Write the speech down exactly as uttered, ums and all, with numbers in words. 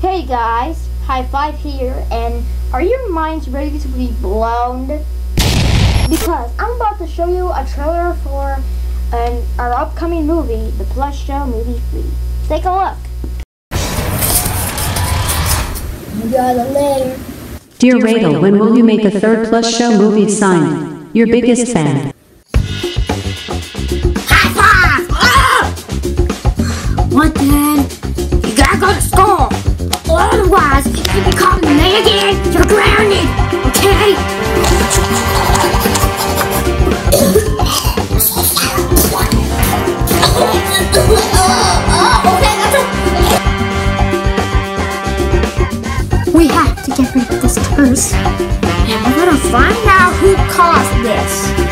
Hey guys, High Five here, and are your minds ready to be blown? Because I'm about to show you a trailer for an, our upcoming movie, the Plush Show Movie three. Take a look. You got it later. Dear Rachel, when will you make a third Plush Show movie? Signed, your biggest fan. High five! Ah! What then? You gotta go to school. Otherwise, if you become me again, you're grounded, okay? We have to get rid of this curse. And we're gonna find out who caused this.